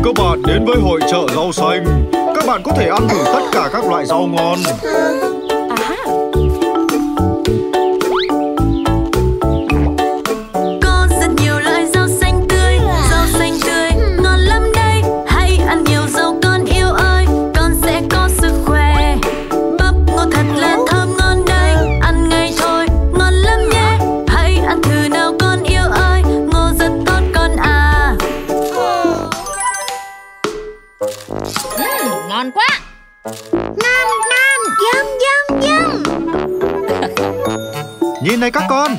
mừng các bạn đến với hội chợ rau xanh. Các bạn có thể ăn thử tất cả các loại rau ngon. Có rất nhiều loại rau xanh tươi ngon lắm đây. Hãy ăn nhiều rau con yêu ơi, con sẽ có sức khỏe. Bắp ngô thật là thơm ngon đây, ăn ngay thôi, ngon lắm nhé. Hãy ăn thử nào con yêu ơi, ngô rất tốt con à. Ngon quá. Nam nam, yum yum yum. Nhìn này các con,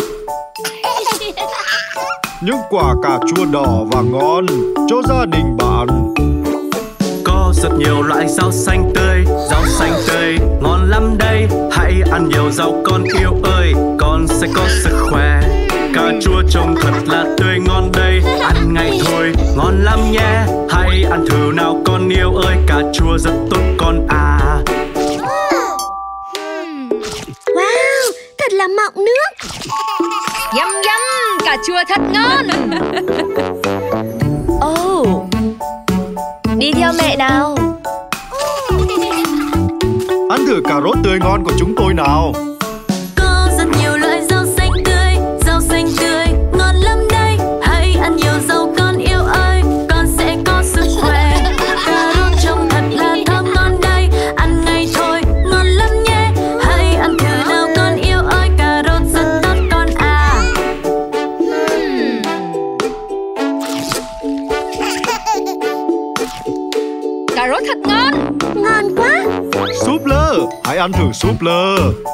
những quả cà chua đỏ và ngon cho gia đình bạn. Có rất nhiều loại rau xanh tươi ngon lắm đây. Hãy ăn nhiều rau con yêu ơi, con sẽ có sức khỏe. Cà chua trông thật là tươi ngon đây, ăn ngay thôi, ngon lắm nhé. Hãy ăn thử nào con yêu ơi, cà chua rất tốt con à. Wow, thật là mọng nước. Yum yum, cà chua thật ngon. Đi theo mẹ nào. Ăn thử cà rốt tươi ngon của chúng tôi nào. Có rất nhiều loại rau xanh tươi ngon lắm đây. Hãy ăn nhiều rau con yêu ơi, con sẽ có sức khỏe. Cà rốt trông thật là thơm ngon đây, ăn ngay thôi, ngon lắm nhé. Hãy ăn thử nào con yêu ơi, cà rốt rất tốt con à. Cà rốt thật ngon. Ngon quá. Súp lơ, hãy ăn thử súp lơ.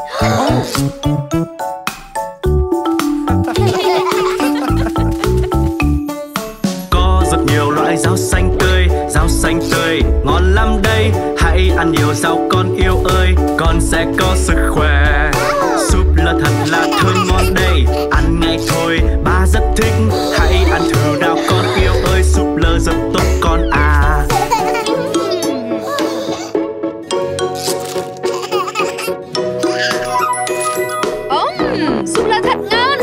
Có rất nhiều loại rau xanh tươi ngon lắm đây. Hãy ăn nhiều rau con yêu ơi, con sẽ có sức khỏe. Súp lơ thật là thơm ngon đây, ăn ngay thôi, ba rất thích. Hãy ăn thử nào con yêu ơi, súp lơ rất tốt con à. Súp lơ thật ngon.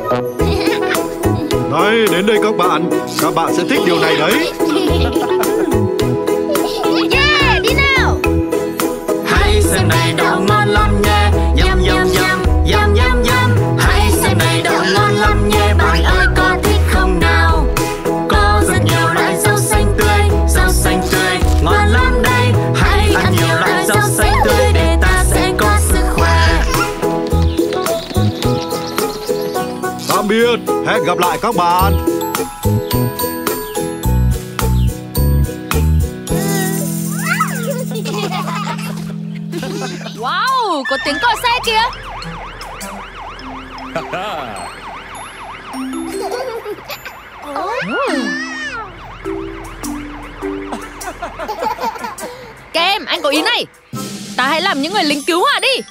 Này, đến đây các bạn sẽ thích điều này đấy. Yeah, đi nào. Hãy xem này đậu ngon lắm nhé. Yum yum yum, yum yum yum. Hãy xem này đậu ngon lắm nhé. Bạn ơi có thích không nào? Có rất nhiều loại rau xanh tươi ngon lắm đây. Hãy ăn nhiều loại rau xanh tươi để ta sẽ có sức khỏe. Tạm biệt, hẹn gặp lại các bạn. Wow, có tiếng còi xe kìa. Kem, anh có ý này. Ta hãy làm những người lính cứu hỏa đi.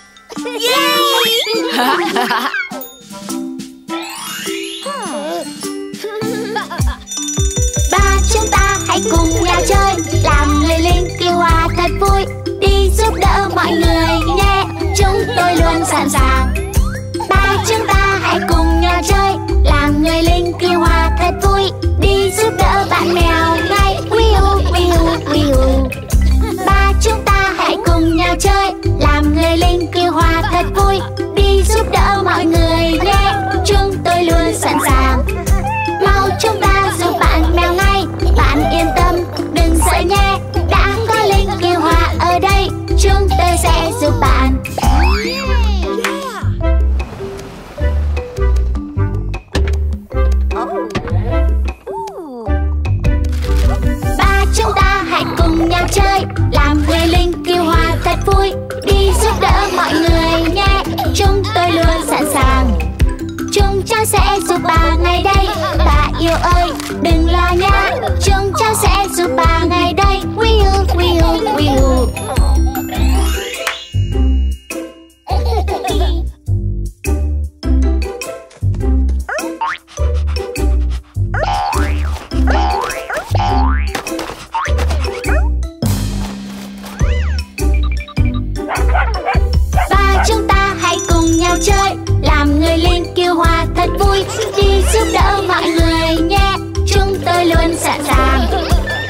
Ba chúng ta hãy cùng nhau chơi, làm người lính cứu hỏa thật vui. Đi giúp đỡ mọi người nhé, chúng tôi luôn sẵn sàng. Ba chúng ta hãy cùng nhau chơi, làm người lính cứu hỏa thật vui. Đi giúp đỡ bạn mèo ngay, wiu. Ba chúng ta hãy cùng nhau chơi, làm người lính cứu hỏa thật vui. Đi giúp đỡ mọi người nhé, chúng tôi luôn sẵn sàng. Mau chúng ta giúp bạn mèo ngay, bạn yên tâm, đừng sợ nhé. Đã có lính cứu hỏa ở đây, chúng tôi sẽ giúp bạn. Ba chúng ta hãy cùng nhau chơi, làm người lính cứu hỏa thật vui. Đi giúp đỡ mọi người nhé, chúng tôi luôn sẵn sàng. Chúng cháu sẽ giúp bà ngay đây, bà yêu ơi, đừng lo nhé. Chúng cháu sẽ giúp bà ngay đây, wiu. Ba chúng ta hãy cùng nhau chơi, làm người lính cứu hỏa thật vui. Đi giúp đỡ mọi người nhé, chúng tôi luôn sẵn sàng.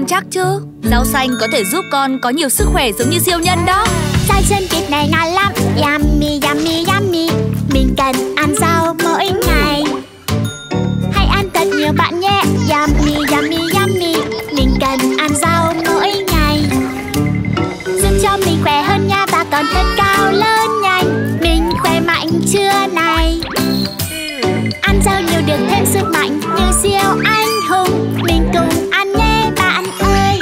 con chắc chứ? Rau xanh có thể giúp con có nhiều sức khỏe giống như siêu nhân đó. Rau xanh vịt này ngon lắm. Yummy, yummy, yummy. Mình cần ăn rau mỗi ngày. Hãy ăn thật nhiều bạn nhé. Yummy, yummy, yummy. Mình cần ăn rau mỗi ngày. Giúp cho mình khỏe hơn nha. Và còn thật cao lớn nhanh. Mình khỏe mạnh trưa này. Ăn rau nhiều được thêm sức mạnh như siêu anh hùng. Mình cùng ăn nhé bạn ơi.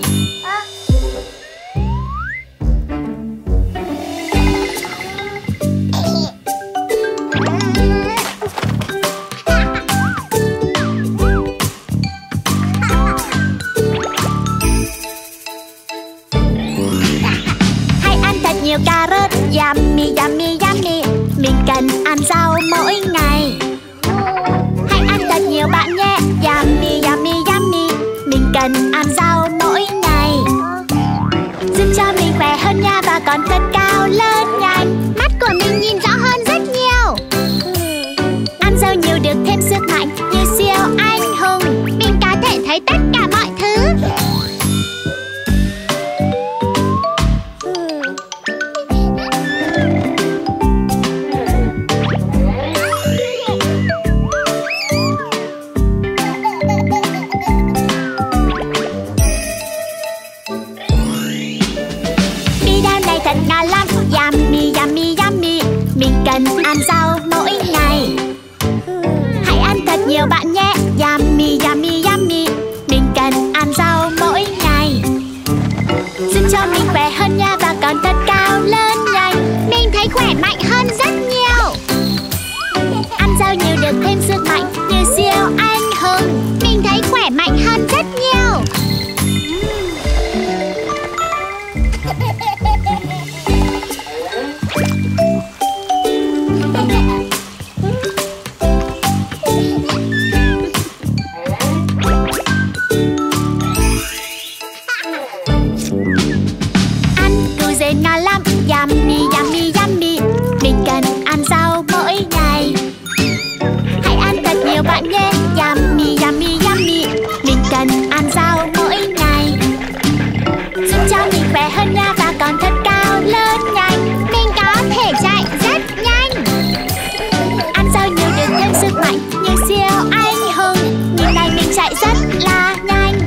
Hãy ăn thật nhiều cà rốt. Yummy, yummy, yummy. Mình cần ăn rau mỗi ngày. Hãy ăn thật nhiều bạn nhé. Yummy, yummy, yummy. Mình cần ăn rau mỗi ngày. Giúp cho mình khỏe hơn nha. Và còn thật cao lớn nhanh. Mắt của mình nhìn rõ hơn rất nhiều. Ăn rau nhiều được thêm sức mạnh như siêu anh hùng. Mình có thể thấy tất cả mọi thứ. Thật ngon lắm. Yummy, yummy, yummy. Mình cần ăn rau mỗi ngày. Hãy ăn thật nhiều bạn nhé. Yummy, yummy, yummy. Mình cần ăn rau mỗi ngày. Giúp cho mình khỏe hơn nha. Và còn thật cao lớn nhanh. Mình thấy khỏe mạnh hơn rất nhiều. Ăn rau nhiều được thêm sức mạnh như siêu anh hùng. Mình thấy khỏe mạnh hơn rất nhiều. Ngon lắm. Yummy, yummy, yummy. Mình cần ăn rau mỗi ngày. Hãy ăn thật nhiều bạn nhé. Yummy, yummy, yummy. Mình cần ăn rau mỗi ngày. Giúp cho mình khỏe hơn nha. Và còn thật cao lớn nhanh. Mình có thể chạy rất nhanh. Ăn rau nhiều được thêm sức mạnh như siêu anh hùng. Nhìn này mình chạy rất là nhanh.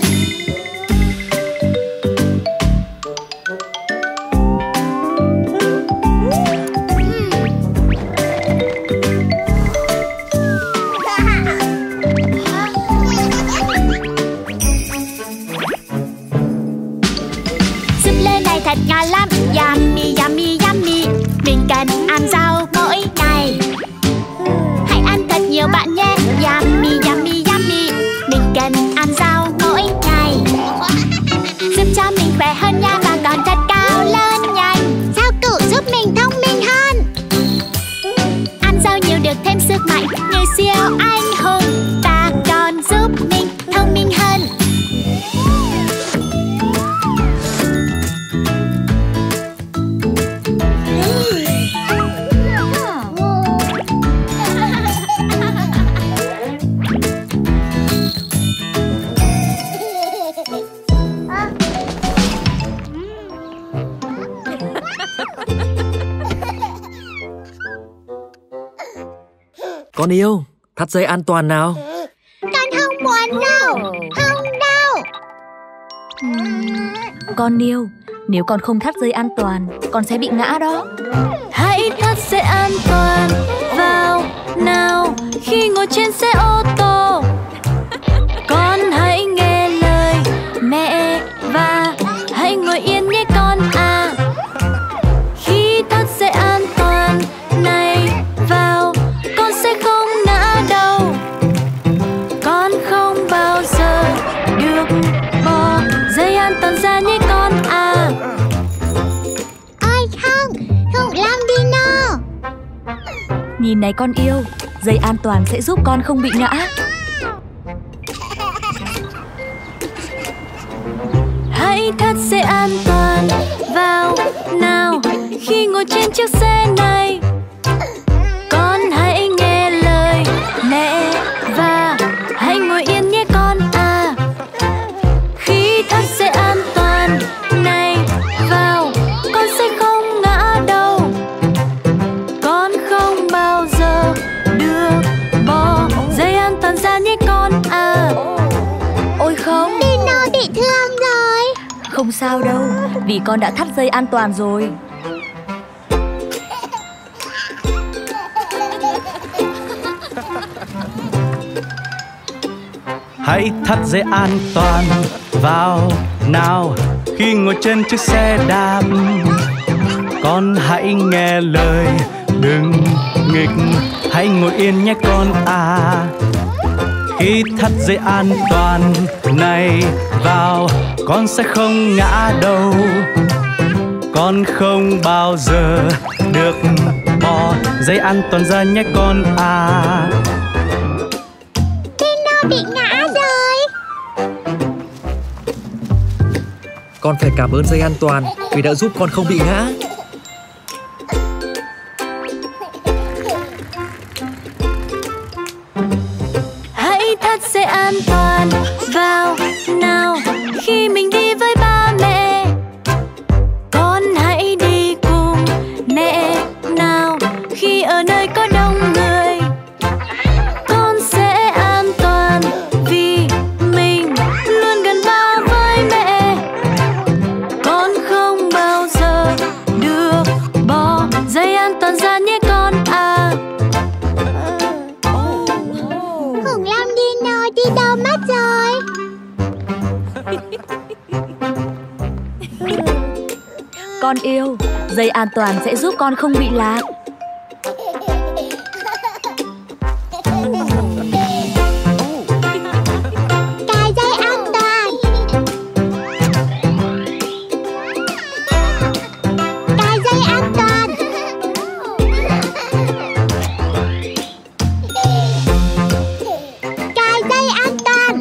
Thật ngon lắm. Yummy, yummy, yummy. Mình cần ăn rau mỗi ngày. Hãy ăn thật nhiều bạn nhé. Yummy, yummy, yummy. Mình cần ăn rau mỗi ngày. Giúp cho mình khỏe hơn nha. Và còn thật cao lớn nhanh. Rau củ giúp mình thông minh hơn. Ăn rau nhiều được thêm sức mạnh như siêu anh hùng. Và còn giúp mình thông minh hơn. Con yêu, thắt dây an toàn nào. Con không muốn đâu. Không đâu. Con yêu, nếu con không thắt dây an toàn, con sẽ bị ngã đó. Hãy thắt dây an toàn vào nào khi ngồi trên xe ô tô. Con hãy nghe lời mẹ và hãy ngồi yên nhé con à. Khi thắt dây an toàn này vào, con sẽ không ngã đâu. Con không bao giờ được bỏ dây an toàn ra nhé con à. Ôi không, không làm đi nào. Nhìn này con yêu, dây an toàn sẽ giúp con không bị ngã. Hãy thắt dây an toàn vào nào khi ngồi trên chiếc xe này. Con hãy nghe lời mẹ và hãy ngồi yên nhé con à. sao đâu, vì con đã thắt dây an toàn rồi. Hãy thắt dây an toàn vào nào khi ngồi trên chiếc xe đạp. Con hãy nghe lời, đừng nghịch, hãy ngồi yên nhé con à. Khi thắt dây an toàn này vào, con sẽ không ngã đâu. Con không bao giờ được bỏ dây an toàn ra nhé con à. Pino bị ngã rồi. Con phải cảm ơn dây an toàn vì đã giúp con không bị ngã. Hãy thắt dây an toàn vào nào khi mình đi với ba mẹ. Con hãy đi cùng mẹ nào khi ở nơi có đông người. Con sẽ an toàn vì mình luôn gần ba với mẹ. Con không bao giờ được bỏ dây an toàn ra nhé con à. Khủng long Dino đi đâu mất rồi? Con yêu, dây an toàn sẽ giúp con không bị lạc. Cài dây an toàn. Cài dây an toàn. Cài dây an toàn.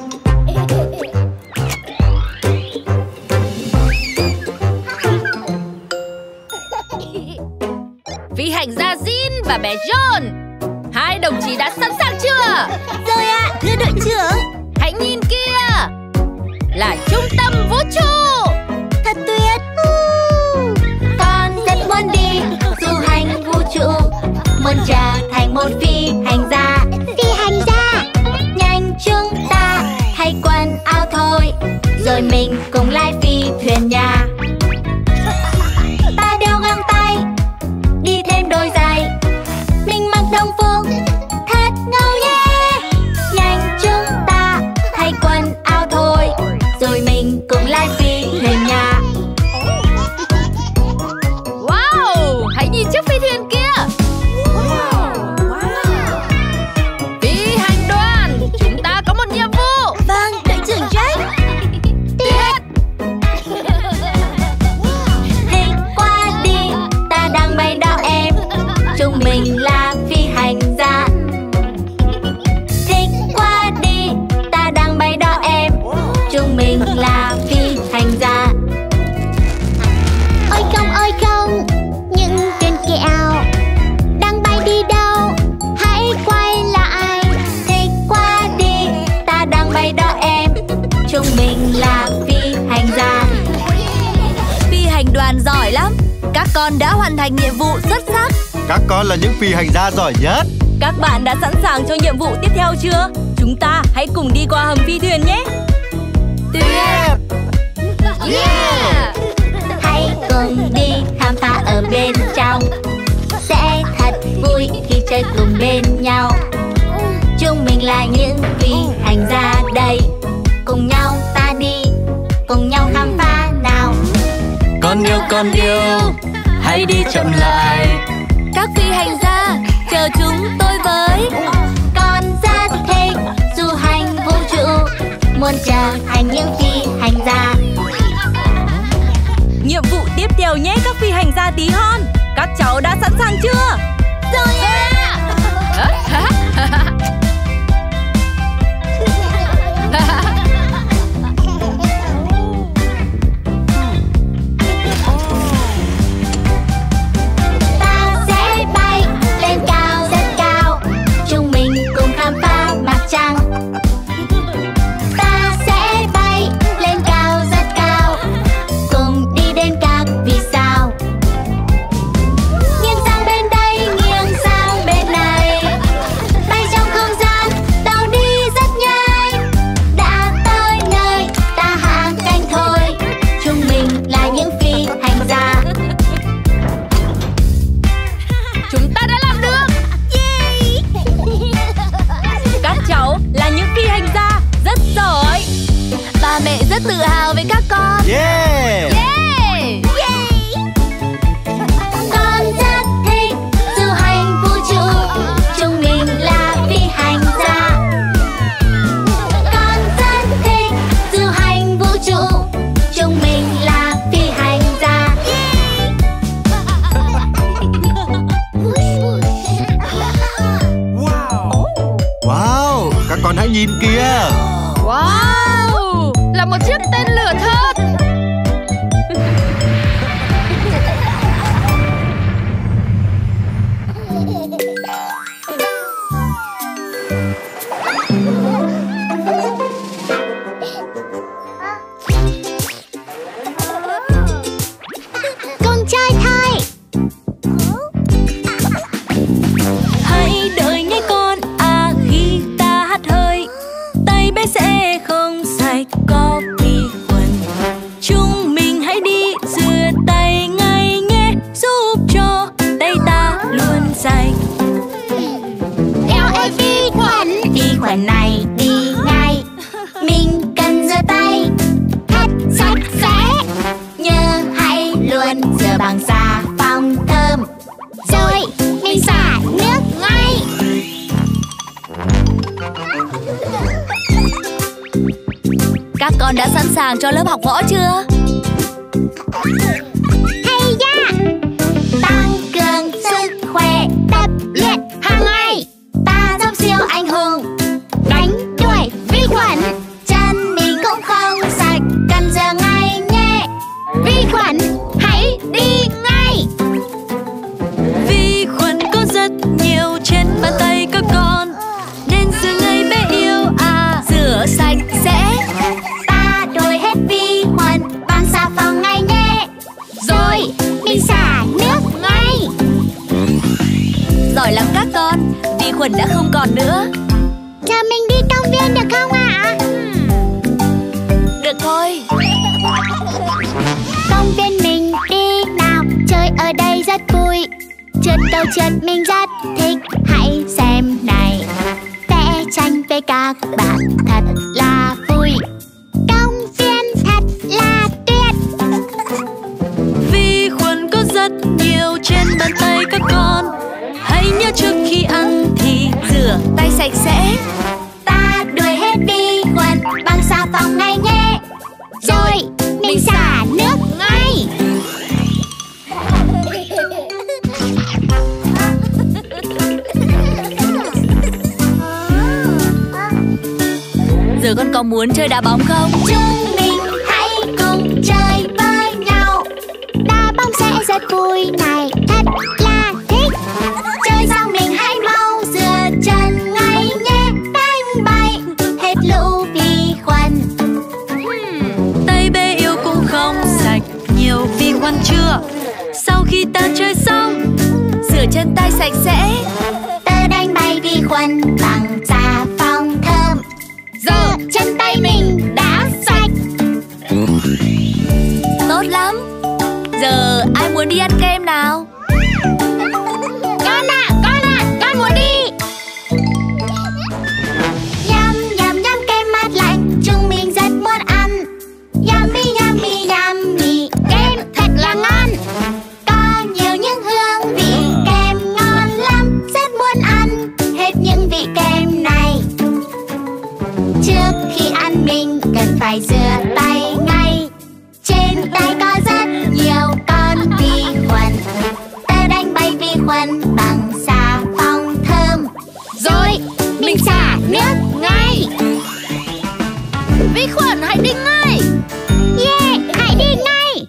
Phi hành gia Jin và bé John, hai đồng chí đã sẵn sàng chưa? Rồi ạ, thưa đội trưởng. Hãy nhìn kia, là trung tâm vũ trụ. Thật tuyệt. Con rất muốn đi du hành vũ trụ, muốn trở thành một phi hành gia. Phi hành gia. Nhanh chúng ta thay quần áo thôi, rồi mình cùng lái phi thuyền nhà. Ta đeo găng tay, đi thêm đôi giày, mình mặc đồng phục thật ngầu yeah. Nhanh chúng ta thay quần áo thôi, rồi mình cùng lái phi thuyền nhà. Wow, hãy nhìn chiếc phi thuyền kia. Phi hành đoàn, chúng ta có một nhiệm vụ. Vâng, đội trưởng Jack. Tiết. Thích qua đi, ta đang bay đảo em, chúng mình là phi hành gia. Thích qua đi, ta đang bay đảo em, chúng mình là phi hành gia. Ôi không, những viên kẹo đang bay đi đâu? Hãy quay lại. Thích qua đi, ta đang bay đảo em, chúng mình là phi hành gia. Phi hành đoàn giỏi lắm, các con đã hoàn thành nhiệm vụ xuất sắc. Các con là những phi hành gia giỏi nhất. Các bạn đã sẵn sàng cho nhiệm vụ tiếp theo chưa? Chúng ta hãy cùng đi qua hầm phi thuyền nhé. Tuyệt! Yeah! Hãy cùng đi khám phá ở bên trong, sẽ thật vui khi chơi cùng bên nhau. Chúng mình là những phi hành gia đây, cùng nhau ta đi, cùng nhau khám phá nào. Con yêu, hãy đi chậm lại. Các phi hành gia, chờ chúng tôi với. Con rất thích du hành vũ trụ, muốn trở thành những phi hành gia. Nhiệm vụ tiếp theo nhé các phi hành gia tí hon. Các cháu đã sẵn sàng chưa? Rồi ạ. Ta sẽ bay lên cao rất cao, chúng mình cùng khám phá mặt trăng. Ta sẽ bay lên cao rất cao, cùng đi đến các vì sao. Nghiêng sang bên đây, nghiêng sang bên này, Mẹ rất tự hào về các con. Yeah. Yeah. Con rất thích du hành vũ trụ, chúng mình là phi hành gia. Con rất thích du hành vũ trụ, chúng mình là phi hành gia. Wow, các con hãy nhìn kìa. Wow, là một chiếc tên lửa thật. Cùng chơi thôi. Hãy đợi nhé con à, khi ta hát hơi tay bé sẽ không sạch có vi khuẩn. Chúng mình hãy đi rửa tay ngay nhé, giúp cho tay ta luôn sạch. Eo ơi vi khuẩn này đi ngay. Mình cần rửa tay thật sạch sẽ. Nhớ hãy luôn rửa bằng xà phòng thơm, rồi mình xả nước ngay. Các con đã sẵn sàng cho lớp học võ chưa? Hay da! Tăng cường sức khỏe, tập luyện hàng ngày. Ta giống siêu anh hùng, đánh đuổi vi khuẩn. Chân mình cũng không sạch, cần rửa ngay nhé. Vi khuẩn hãy đi ngay. Vi khuẩn có rất nhiều trên bàn tay các con, nên rửa ngay bé yêu à. Rửa sạch sẽ. Ta đuổi hết vi khuẩn bằng xà phòng ngay nhé. Rồi mình xả nước ngay. Giỏi lắm các con, vi khuẩn đã không còn nữa. Cho mình đi công viên được không ạ? Được thôi. Công viên mình đi nào, chơi ở đây rất vui. Trượt cầu trượt mình rất thích, hãy xem này. Vẽ tranh với các bạn thật là vui. Công viên thật là tuyệt. Vi khuẩn có rất nhiều trên bàn tay các con, hãy nhớ trước khi ăn thì Rửa tay sạch sẽ. Ta đuổi hết vi khuẩn bằng xà phòng ngay nhé. Rồi mình xả nước ngay. Giờ con có muốn chơi đá bóng không? Chúng mình hãy cùng chơi với nhau. Đá bóng sẽ rất vui này, thật là thích. Chơi xong mình hãy mau rửa chân ngay nhé. Đánh bay hết lũ vi khuẩn. tay bé yêu cũng không sạch, nhiều vi khuẩn chưa. Sau khi ta chơi xong, Rửa chân tay sạch sẽ. Tớ đánh bay vi khuẩn bằng xà phòng thơm. Giờ chân tay mình đã sạch. Tốt lắm. Giờ ai muốn đi ăn kem nào? Con muốn đi. Nhâm nhâm nhâm kem mát lạnh, chúng mình rất muốn ăn. Yummy yummy yummy, kem thật là ngon. Có nhiều những hương vị kem ngon lắm, rất muốn ăn hết những vị kem này. Trước khi ăn mình cần phải rửa tay ngay. Trên tay có rất nhiều con vi khuẩn. Tớ đánh bay vi khuẩn bằng xà phòng thơm. Rồi mình xả nước ngay. Vi khuẩn hãy đi ngay. Yeah, hãy đi ngay.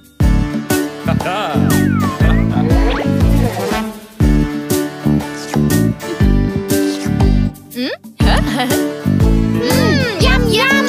Yum yum.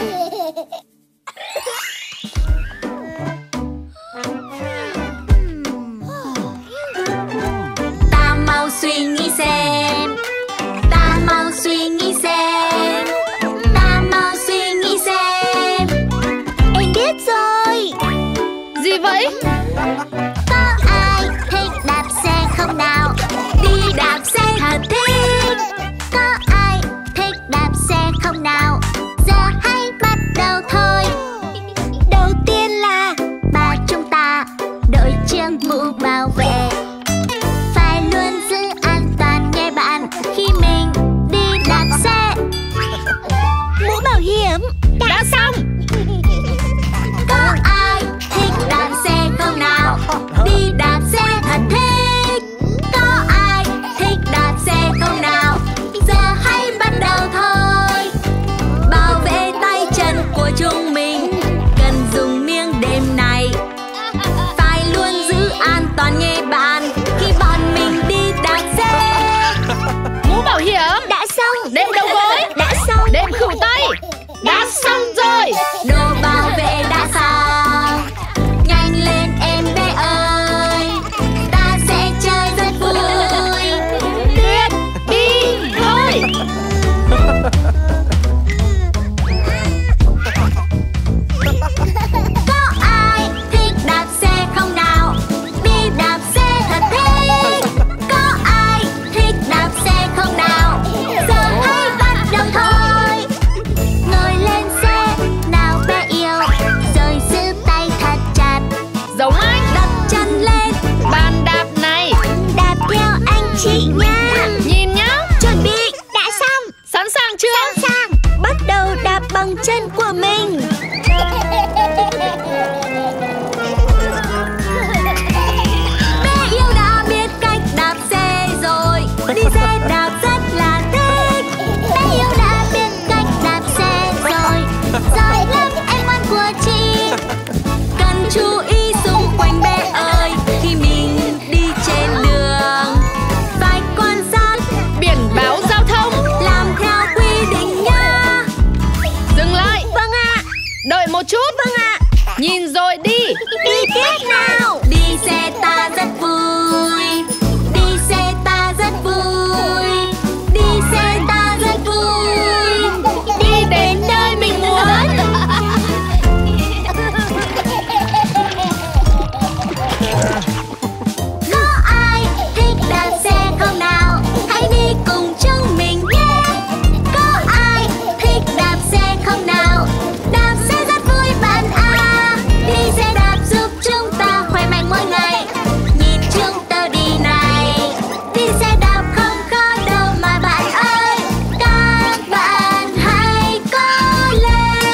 ta mau suy nghĩ xem, Ta mau suy nghĩ xem. Ta mau suy nghĩ xem. Em biết rồi. Gì vậy? Có ai thích đạp xe không nào? Đi đạp xe thật thích. Có ai thích đạp xe không nào? Làm khử tay. Đã xong rồi. Đồ bảo vệ đã xong. Nhanh lên em bé ơi, ta sẽ chơi rất vui. Tuyết, đi thôi. Có ai thích đạp xe không nào? Đi đạp xe thật thích. Có ai thích đạp xe không nào? Giờ hãy bắt đầu thôi. Ngồi lên xe nào bé yêu, rồi giữ tay thật chặt. Giống anh. Đặt chân lên Bàn đạp này. đạp theo anh chị nha. Nhìn nhá. Chuẩn bị đã xong. Sẵn sàng chưa? Sẵn sàng. Bắt đầu đạp bằng chân của mình. Bé yêu đã biết cách đạp xe rồi. Đi xe đạp rất là thích. Bé yêu đã biết cách đạp xe rồi. Giỏi lắm anh ngoan của chị. Cần chú ý xung quanh bé ơi. Khi mình đi trên đường phải quan sát Biển báo giao thông. làm theo quy định nha. Dừng lại. Vâng ạ. Đợi một chút. Vâng ạ. Nhìn rồi đi. Đi tiếp nào. Đi xe ta rất vui. Đi xe ta rất vui. Đi xe ta rất vui. Đi đến nơi mình muốn. Có ai thích đạp xe không nào? Hãy đi cùng chúng mình nhé. Có ai thích đạp xe không nào? Đạp xe rất vui bạn à. Đi xe đạp giúp chúng ta khỏe mạnh mỗi ngày. Nhìn chúng ta đi này. Đi xe đạp không khó đâu mà bạn ơi. Các bạn hãy cố lên.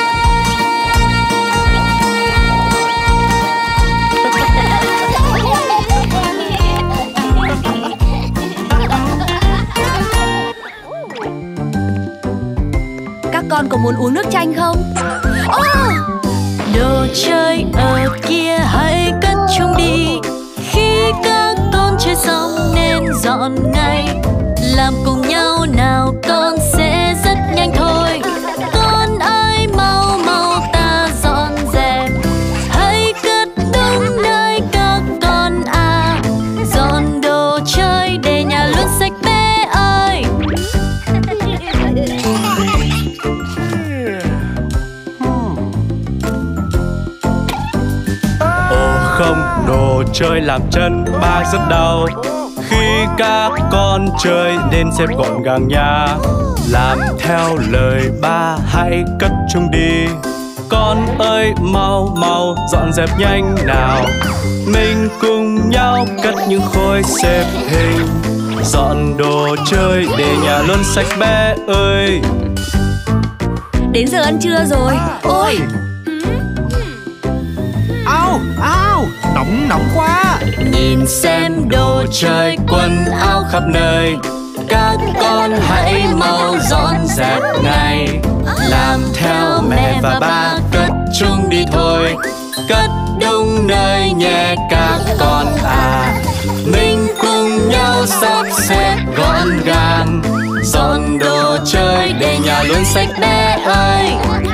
Các con có muốn uống nước chanh không? Đồ chơi ở kia hãy cất chúng đi. Khi các con chơi xong nên dọn ngay. Làm cùng nhau nào con sẽ rất nhanh thôi. Con ơi mau mau ta dọn dẹp. Hãy cất đúng nơi các con à. Dọn đồ chơi để nhà luôn sạch bé ơi. Không, đồ chơi làm chân ba rất đau. Khi các con chơi nên xếp gọn gàng nha. Làm theo lời ba hãy cất chúng đi. Con ơi mau mau dọn dẹp nhanh nào. Mình cùng nhau cất những khối xếp hình. Dọn đồ chơi để nhà luôn sạch bé ơi. Đến giờ ăn trưa rồi. Ôi, Ao, ao, nóng quá. Nhìn xem đồ chơi quần áo khắp nơi. Các con hãy mau dọn dẹp ngay. Làm theo mẹ và ba cất chúng đi thôi. Cất đúng nơi nhé các con à. Mình cùng nhau sắp xếp gọn gàng. Dọn đồ chơi để nhà luôn sạch bé ơi.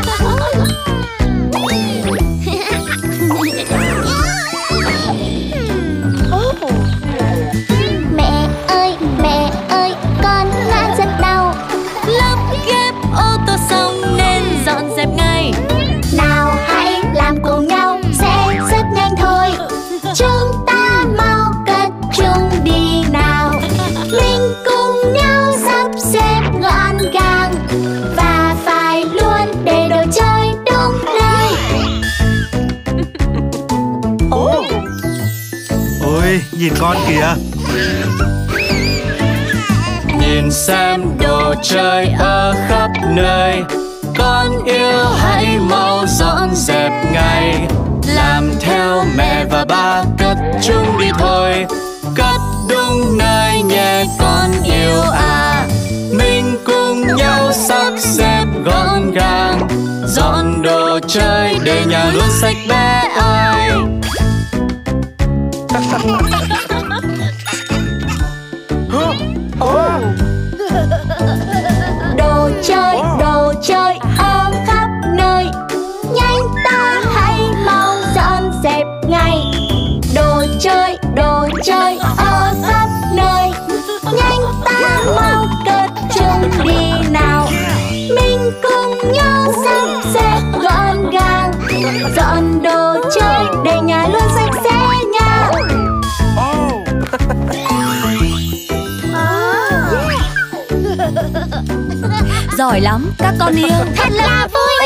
Mẹ ơi, con ngã rất đau. Lắp ghép ô tô xong nên dọn dẹp ngay. Nào hãy làm cùng nhau sẽ rất nhanh thôi. Chúng ta mau cất chúng đi nào. Mình cùng nhau sắp xếp gọn gàng. Và phải luôn để đồ chơi đúng nơi. Ôi, nhìn con kìa. Nhìn xem đồ chơi ở khắp nơi. Con yêu hãy mau dọn dẹp ngay. Làm theo mẹ và ba cất chúng đi thôi. Cất đúng nơi nhé con yêu à. Mình cùng nhau sắp xếp gọn gàng. Dọn đồ chơi để nhà luôn sạch bé ơi. Đồ chơi Dọn đồ chơi để nhà luôn sạch sẽ nha. Giỏi lắm các con yêu. Thật là vui